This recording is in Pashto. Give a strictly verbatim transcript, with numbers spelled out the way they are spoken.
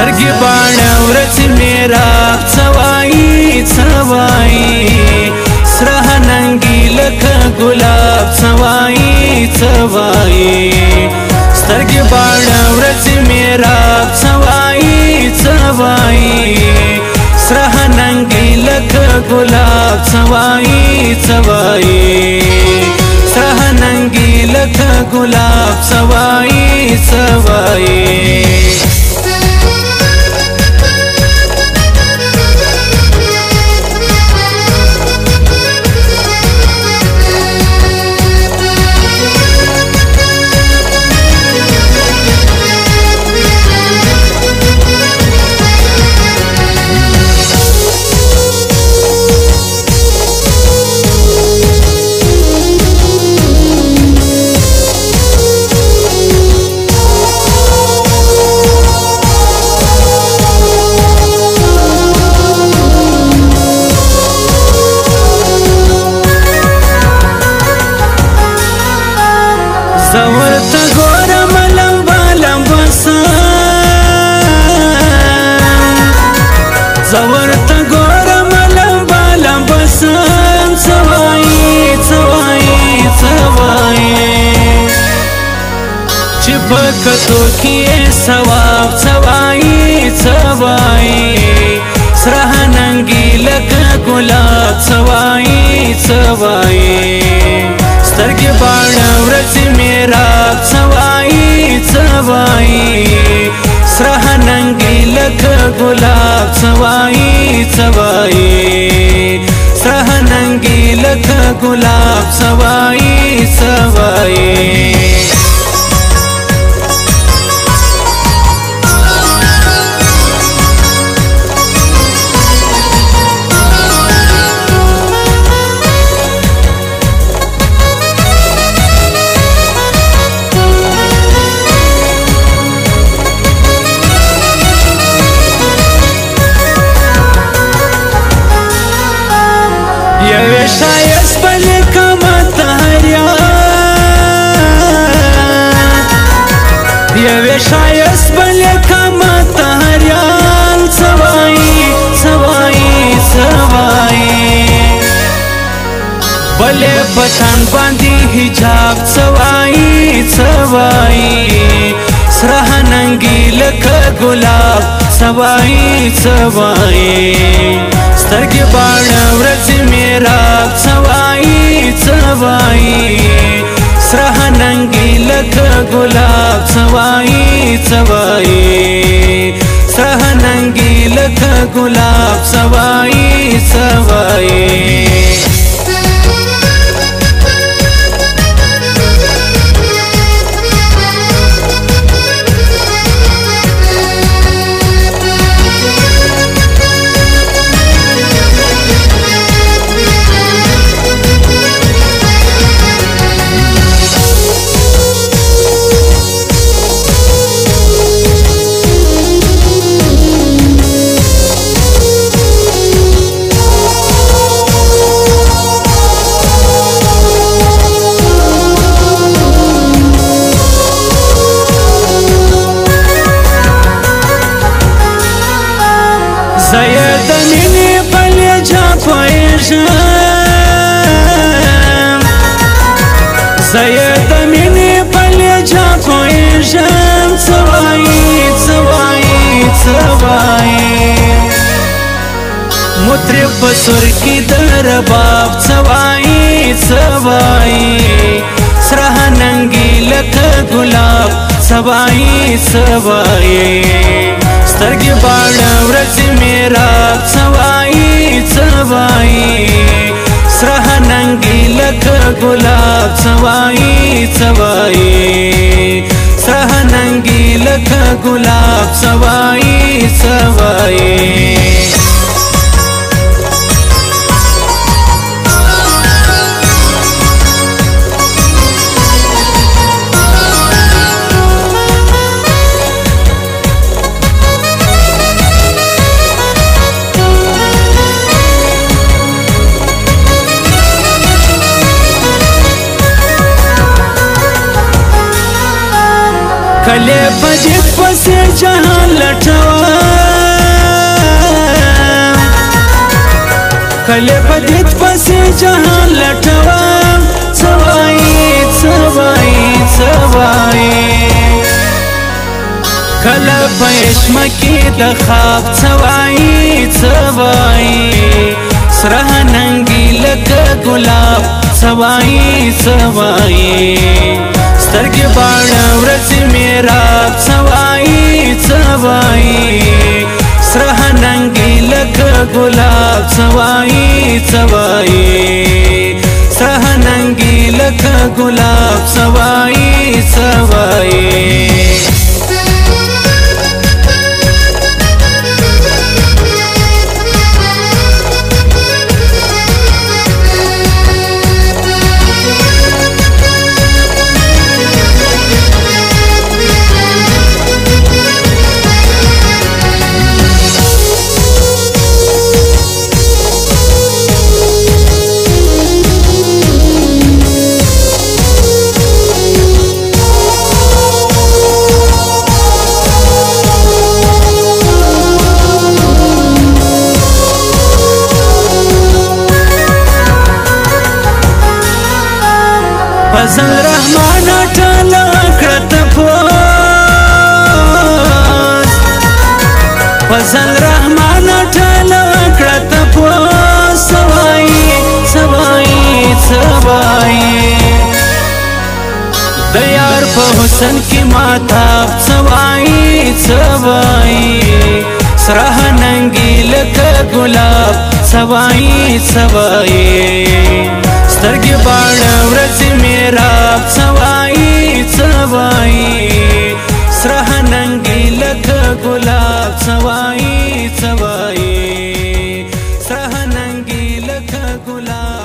سترګې باڼه ورځ میرا څوایي څوایي سره ننګي لکه ګلاب څوایي څوایي سترګې باڼه ورځ میرا څوایي څوایي سره ننګي لکه ګلاب څوایي څوایي سره ننګي لکه ګلاب څوایي څوایي زورت گورم لمبا لمبا سم زورت گورم لمبا لمبا سم سوائی سوائی سوائی چپکتو کیے ثواب سوائی سوائی سرہ ننگی لکا گلاب سوائی سوائی سترګې باڼه ورځ میرا څوایي څوایي سره ننګي لکه ګلاب څوایي څوایي سره ننګي لکه ګلاب څوایي څوایي یوه شایست بلی کمت هریان یوه شایست بلی کمت هریان سوائی سوائی سوائی بلی پتن باندی حجاب سوائی سوائی سرہ ننگی لکه گلاب سوائی سوائی سترګې باڼه ورځ میرا څوایي څوایي سره ننګي لکه ګلاب څوایي څوایي سره ننګي لکه ګلاب څوایي څوایي زید مینی پلی جا پویشم زید مینی پلی جا پویشم سوائی سوائی سوائی مطرب سر کی در باب سوائی سوائی سرہ ننگی لکه گلاب سوائی سوائی سترګې باڼه ورځ میرا څوایي څوایي سره ننګي لکه ګلاب څوایي څوایي سره ننګي لکه ګلاب څوایي څوایي کله پدې پسې جهان لټوا جهان لټوم سوای سوای سوای کله پېشم کې د خواب سوای سوای سره ننګي لکه ګلاب سوای سوای سترګې باڼه ورځې میراب سوای سوای سره ننګي لکه ګلاب سوای سوای سره ننګي لکه ګلاب سوای سوای فضل رحمان ټاله کړه تپوس فضل رحمان ټاله کړه تپوس سوای سوای سوای د یار په حسن کې ماتاب سوای سوای سره ننګي لکه ګلاب سوای سوای سترګې باڼه ورځې میراب سوای سوای سره ننګي لکه ګلاب سوای سوای سره ننګي لکه ګلاب